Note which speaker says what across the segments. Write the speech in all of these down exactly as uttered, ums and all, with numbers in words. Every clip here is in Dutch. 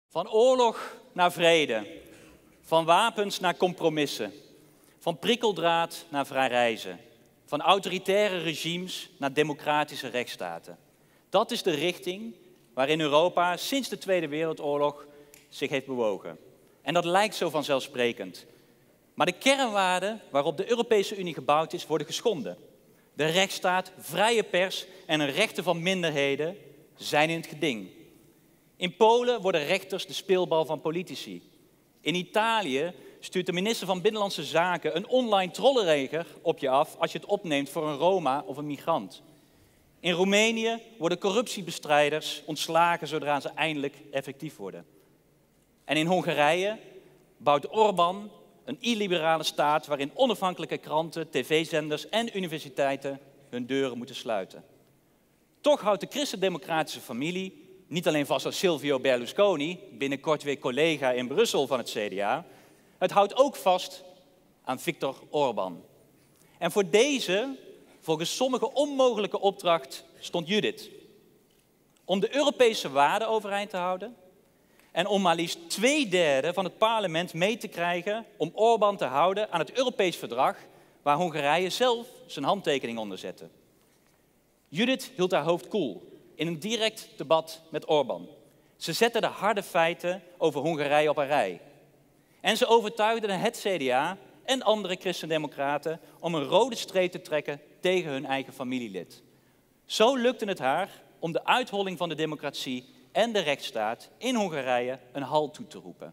Speaker 1: Van oorlog naar vrede, van wapens naar compromissen, van prikkeldraad naar vrij reizen, van autoritaire regimes naar democratische rechtsstaten. Dat is de richting waarin Europa sinds de Tweede Wereldoorlog zich heeft bewogen. En dat lijkt zo vanzelfsprekend. Maar de kernwaarden waarop de Europese Unie gebouwd is, worden geschonden. De rechtsstaat, vrije pers en de rechten van minderheden zijn in het geding. In Polen worden rechters de speelbal van politici. In Italië stuurt de minister van Binnenlandse Zaken een online trollenleger op je af als je het opneemt voor een Roma of een migrant. In Roemenië worden corruptiebestrijders ontslagen zodra ze eindelijk effectief worden. En in Hongarije bouwt Orbán een illiberale staat waarin onafhankelijke kranten, tv-zenders en universiteiten hun deuren moeten sluiten. Toch houdt de christendemocratische familie niet alleen vast aan Silvio Berlusconi, binnenkort weer collega in Brussel van het C D A, het houdt ook vast aan Viktor Orbán. En voor deze, volgens sommigen onmogelijke opdracht, stond Judith. Om de Europese waarden overeind te houden en om maar liefst twee derde van het parlement mee te krijgen om Orbán te houden aan het Europees verdrag waar Hongarije zelf zijn handtekening onder zette. Judith hield haar hoofd koel in een direct debat met Orbán. Ze zette de harde feiten over Hongarije op een rij. En ze overtuigde het C D A en andere christendemocraten om een rode streep te trekken tegen hun eigen familielid. Zo lukte het haar om de uitholling van de democratie en de rechtsstaat in Hongarije een halt toe te roepen.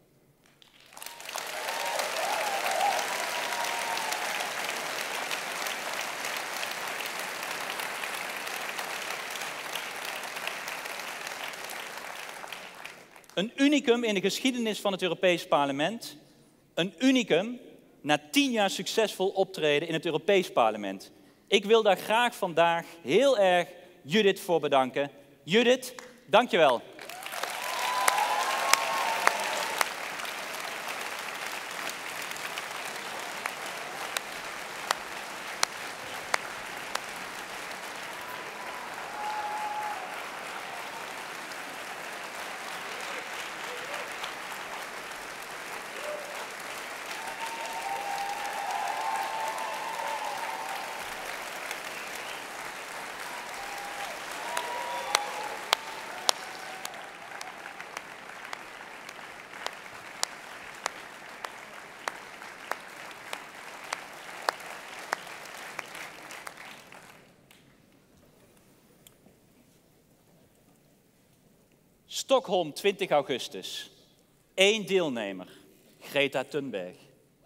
Speaker 1: Een unicum in de geschiedenis van het Europees Parlement. Een unicum na tien jaar succesvol optreden in het Europees Parlement. Ik wil daar graag vandaag heel erg Judith voor bedanken. Judith, dank je wel. Stockholm, twintig augustus. Eén deelnemer, Greta Thunberg.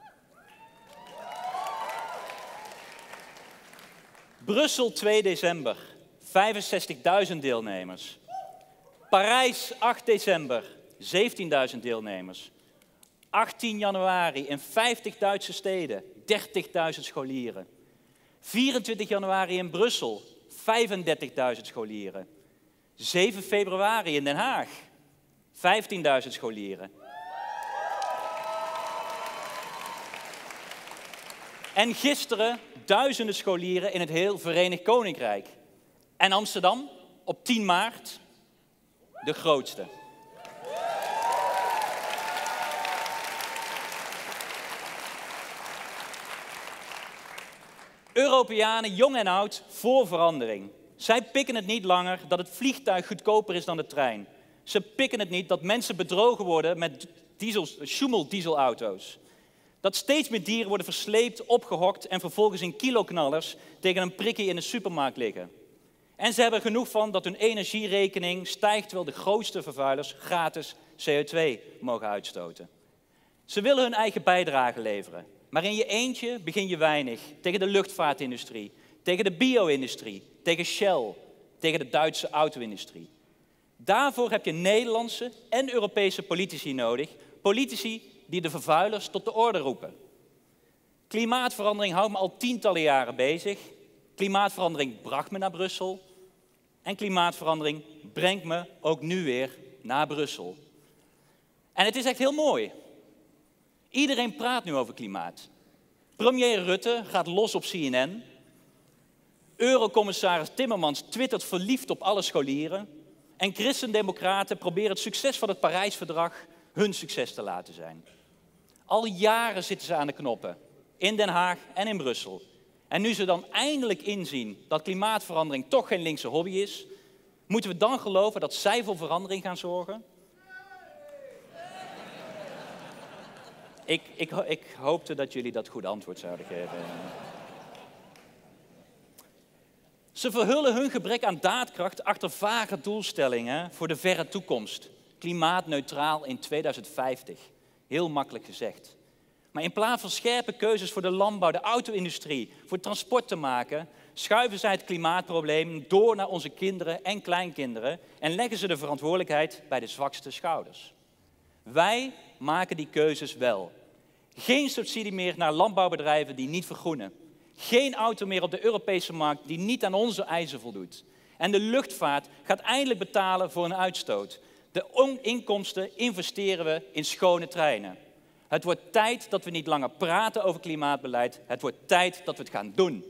Speaker 1: Brussel, twee december, vijfenzestigduizend deelnemers. Parijs, acht december, zeventienduizend deelnemers. achttien januari in vijftig Duitse steden, dertigduizend scholieren. vierentwintig januari in Brussel, vijfendertigduizend scholieren. zeven februari in Den Haag, vijftienduizend scholieren. En gisteren duizenden scholieren in het heel Verenigd Koninkrijk. En Amsterdam op tien maart, de grootste. Europeanen, jong en oud, voor verandering. Zij pikken het niet langer dat het vliegtuig goedkoper is dan de trein. Ze pikken het niet dat mensen bedrogen worden met diesel, Schummel-dieselauto's. Dat steeds meer dieren worden versleept, opgehokt en vervolgens in kiloknallers tegen een prikkie in de supermarkt liggen. En ze hebben er genoeg van dat hun energierekening stijgt terwijl de grootste vervuilers gratis C O twee mogen uitstoten. Ze willen hun eigen bijdrage leveren, maar in je eentje begin je weinig tegen de luchtvaartindustrie, tegen de bio-industrie, tegen Shell, tegen de Duitse auto-industrie. Daarvoor heb je Nederlandse en Europese politici nodig. Politici die de vervuilers tot de orde roepen. Klimaatverandering houdt me al tientallen jaren bezig. Klimaatverandering bracht me naar Brussel. En klimaatverandering brengt me ook nu weer naar Brussel. En het is echt heel mooi. Iedereen praat nu over klimaat. Premier Rutte gaat los op C N N. Eurocommissaris Timmermans twittert verliefd op alle scholieren. En christendemocraten proberen het succes van het Parijsverdrag hun succes te laten zijn. Al jaren zitten ze aan de knoppen, in Den Haag en in Brussel. En nu ze dan eindelijk inzien dat klimaatverandering toch geen linkse hobby is, moeten we dan geloven dat zij voor verandering gaan zorgen? Ik, ik, ik hoopte dat jullie dat goed antwoord zouden geven. Ze verhullen hun gebrek aan daadkracht achter vage doelstellingen voor de verre toekomst. Klimaatneutraal in tweeduizend vijftig. Heel makkelijk gezegd. Maar in plaats van scherpe keuzes voor de landbouw, de auto-industrie, voor transport te maken, schuiven zij het klimaatprobleem door naar onze kinderen en kleinkinderen en leggen ze de verantwoordelijkheid bij de zwakste schouders. Wij maken die keuzes wel. Geen subsidie meer naar landbouwbedrijven die niet vergroenen. Geen auto meer op de Europese markt die niet aan onze eisen voldoet. En de luchtvaart gaat eindelijk betalen voor een uitstoot. De inkomsten investeren we in schone treinen. Het wordt tijd dat we niet langer praten over klimaatbeleid. Het wordt tijd dat we het gaan doen.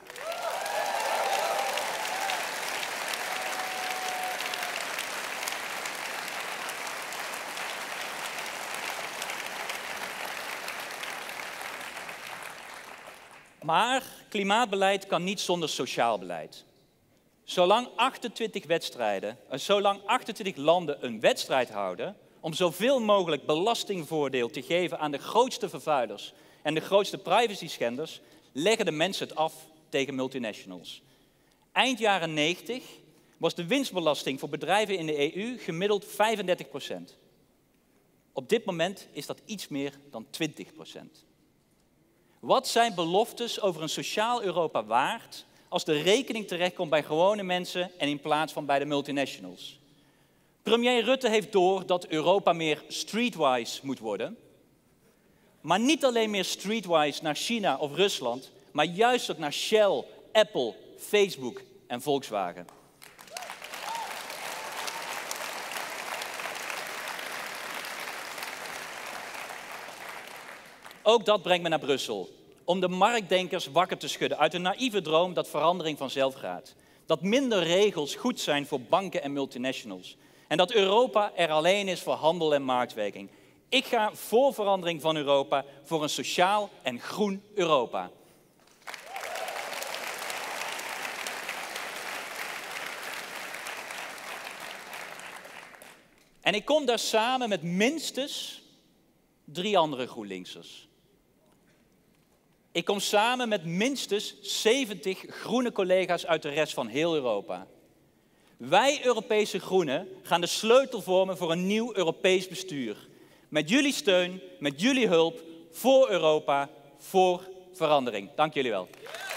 Speaker 1: Maar klimaatbeleid kan niet zonder sociaal beleid. Zolang achtentwintig wedstrijden, zolang achtentwintig landen een wedstrijd houden om zoveel mogelijk belastingvoordeel te geven aan de grootste vervuilers en de grootste privacy-schenders, leggen de mensen het af tegen multinationals. Eind jaren negentig was de winstbelasting voor bedrijven in de E U gemiddeld vijfendertig procent. Op dit moment is dat iets meer dan twintig procent. Wat zijn beloftes over een sociaal Europa waard als de rekening terechtkomt bij gewone mensen en in plaats van bij de multinationals? Premier Rutte heeft door dat Europa meer streetwise moet worden. Maar niet alleen meer streetwise naar China of Rusland, maar juist ook naar Shell, Apple, Facebook en Volkswagen. Ook dat brengt me naar Brussel, om de marktdenkers wakker te schudden uit een naïeve droom dat verandering vanzelf gaat. Dat minder regels goed zijn voor banken en multinationals. En dat Europa er alleen is voor handel en marktwerking. Ik ga voor verandering van Europa, voor een sociaal en groen Europa. En ik kom daar samen met minstens drie andere GroenLinksers. Ik kom samen met minstens zeventig groene collega's uit de rest van heel Europa. Wij Europese Groenen gaan de sleutel vormen voor een nieuw Europees bestuur. Met jullie steun, met jullie hulp, voor Europa, voor verandering. Dank jullie wel.